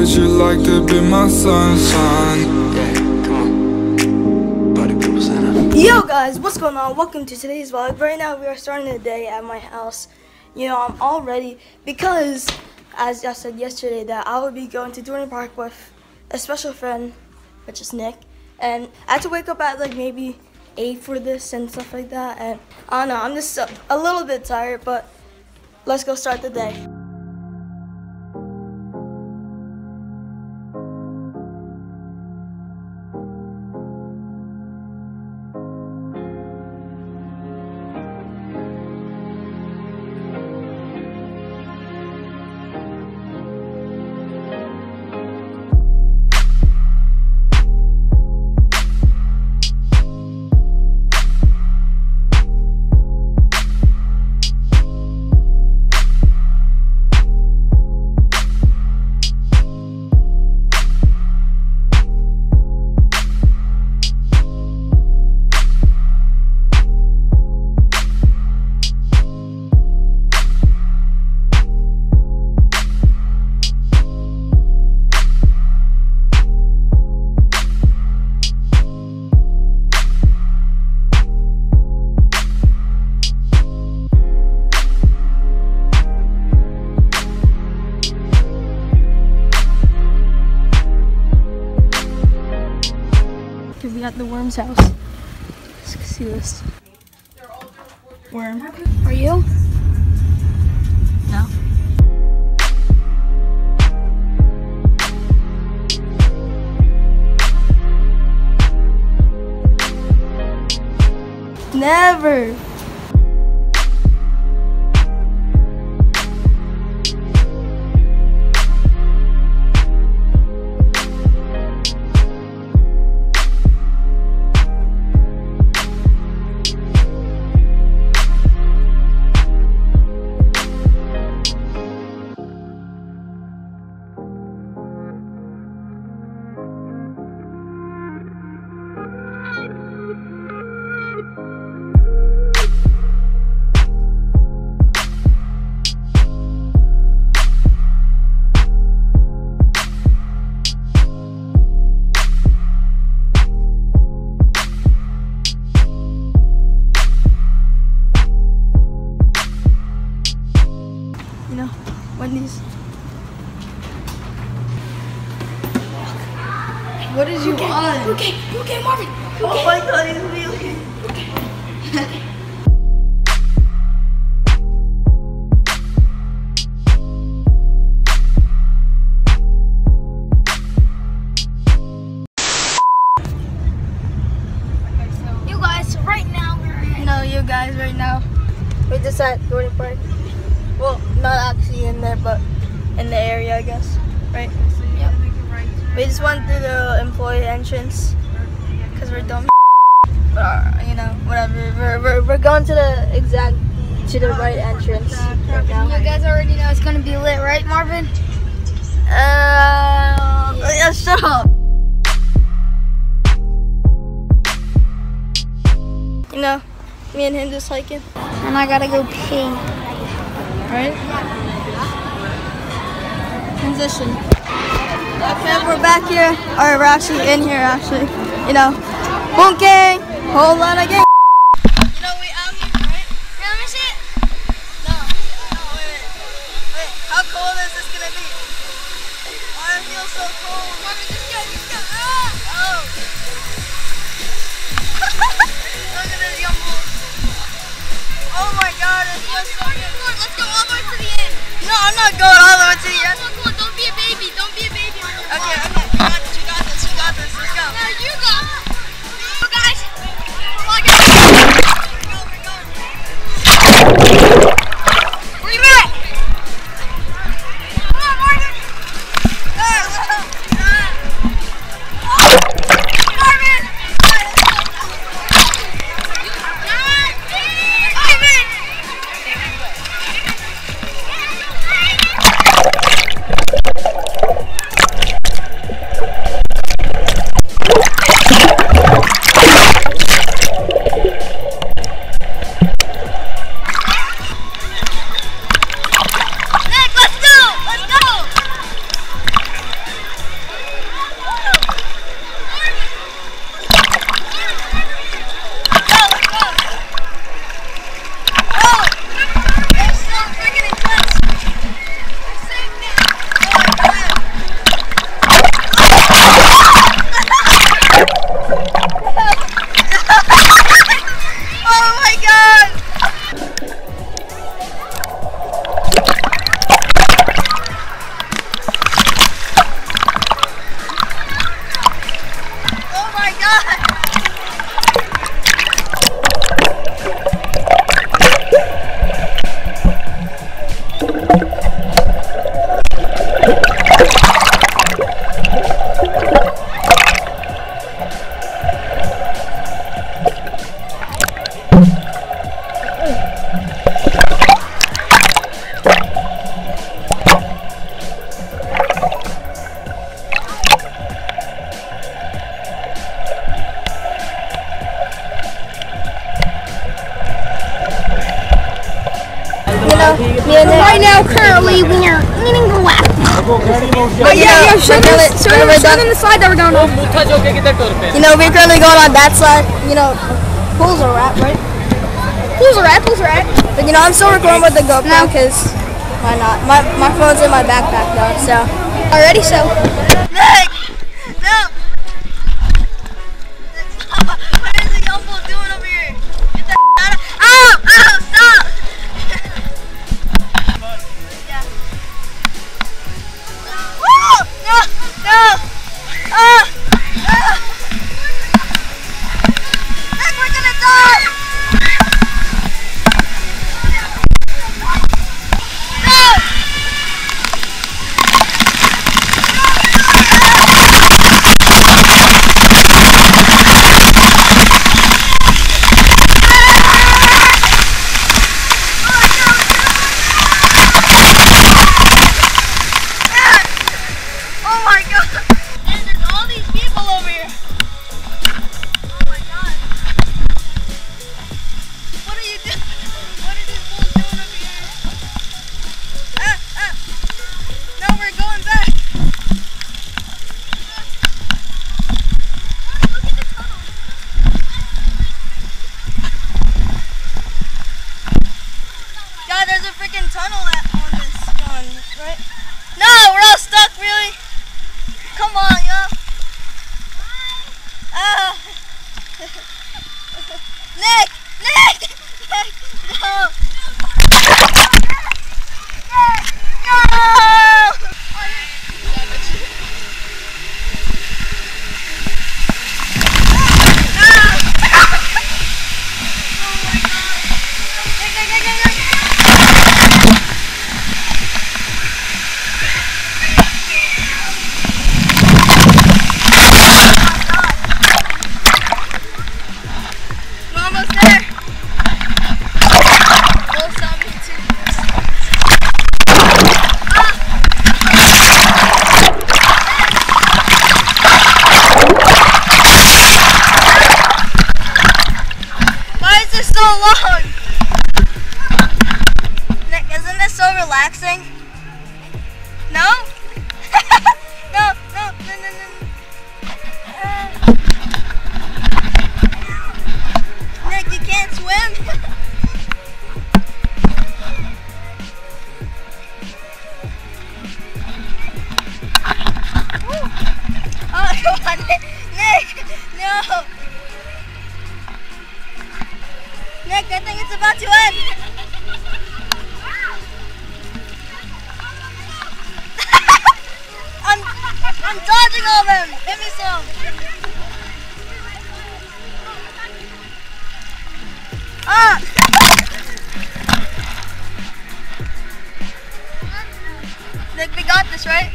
would you like to be my sunshine? Yo guys, what's going on? Welcome to today's vlog. Right now we are starting the day at my house. You know, I'm all ready because, as I said yesterday, that I would be going to Dorney Park with a special friend, which is Nick. And I had to wake up at like maybe 8 for this and stuff like that. And I don't know, I'm just a little bit tired, but let's go start the day. We at the Worm's house. Let's see this. Worm. Are you? No. Never. You know, Wendy's. What did you want? Okay, Marvin. Oh my God, he's really. You guys, right now we're just at Dorney Park. Well, not actually in there, but in the area, I guess. Right? Yep. We just went through the employee entrance because we're dumb. But you know, whatever. We're going to the right entrance right now. You guys already know it's gonna be lit, right, Marvin? Yeah, shut up. You know, me and him just hiking. And I gotta go pee. Right? Transition. Okay, we're back here. Or we're actually in here, actually. You know, boom gang, whole lot of gang. You know, we out here, right? Yeah, let me see it. No, wait. How cold is this gonna be? Oh, it feels so cold. Marvin, just go. Ah! Oh. Look at this young bull. Oh my God, it feels so good. Let's go all the way to the end. No, I'm not going all the way to the end. Come on, don't be a baby. Don't be a baby. Okay, you got this. Let's go. Now you go. So guys, where you at? Come on, Marvin. Marvin. Ivan. Me and Nick. Right now, currently, we are eating the left. But show them the slide that we're going on. You know, we're currently going on that side. You know, pools are wrapped, right? Pools are right. But you know, I'm still recording with the GoPro because why not? My phone's in my backpack though, so. Already so. Nick! No! What is the young fool doing over here? Get the out of. Ow! Stop! Yeah. Woo! No! Nick, we're gonna die! There's a freaking tunnel on this one, right? No, we're all stuck, really? Come on, yo. Nick! No! Nick, isn't this so relaxing? No? No. Nick, you can't swim? Oh, come on, Nick, no. Nick, I think it's about to end. I'm dodging all of them. Give me some. Nick, we got this, right?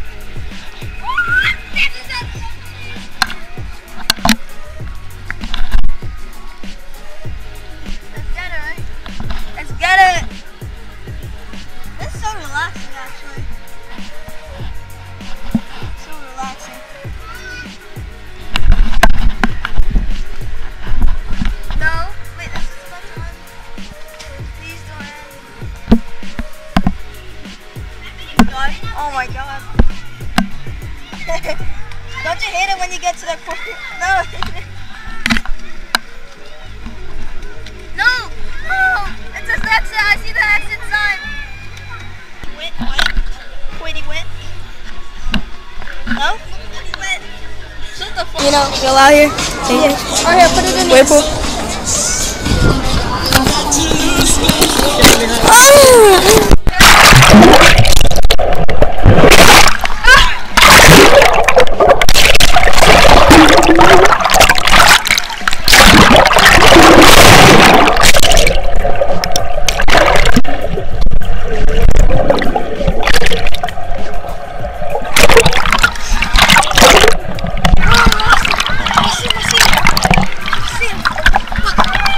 Let's get it. This is so relaxing, actually. So relaxing. No, wait, this is about to end. Please don't end. Oh my god. Don't you hate it when you get to that point? No. No! It says exit. I see the exit sign. Wait. No? Shut the fuck. You know, go out here. Yeah. Alright, put it in there. Wait, pool. See him.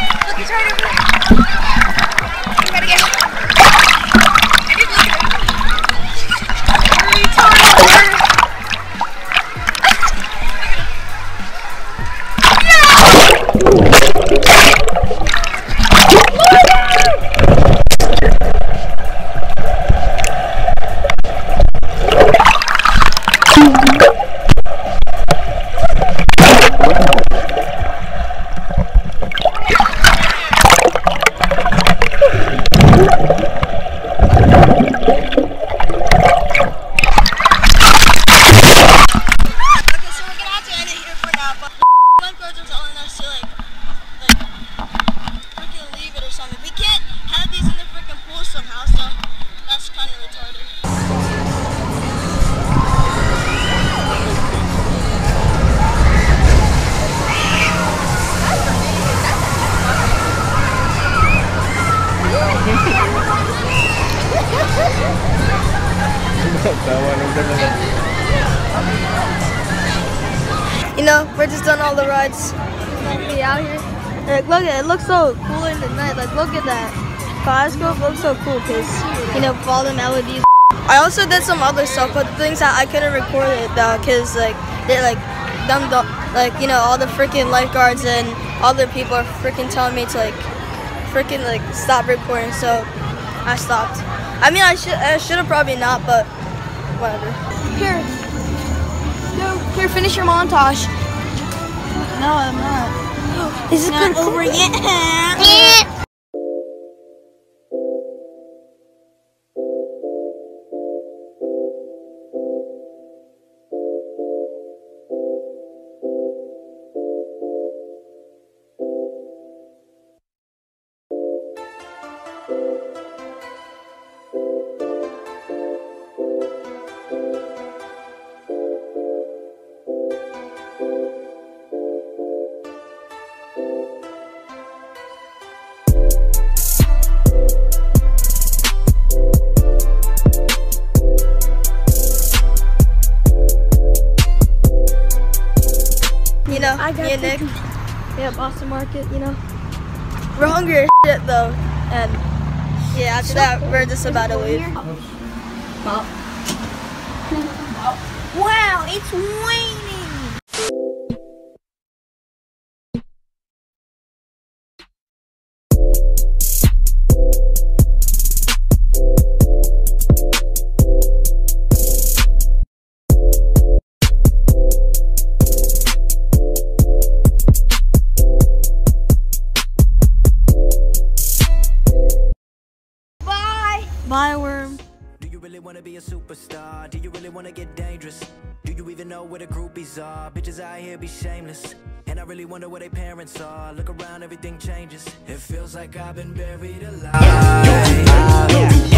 You know, we're just done all the rides. Be out here. Like, look at it. It looks so cool in the night. Like, look at that. Kaleidoscope looks so cool because, you know, with all them LEDs. I also did some other stuff, but things that I couldn't record it though, cause like they're like like, you know, all the freaking lifeguards and other people are freaking telling me to like freaking like stop recording, so I stopped. I mean, I should have probably not, but whatever. Here. No. Here, finish your montage. No, I'm not. Is it not over yet? You know, me and Nick. Yeah, Boston Market, you know. We're hungry as shit though. And yeah, after that, we're just about to leave. Wow, it's raining. Bye, worm. Do you really wanna be a superstar? Do you really wanna get dangerous? Do you even know where the groupies are? Bitches out here be shameless. And I really wonder where their parents are. Look around, everything changes. It feels like I've been buried alive.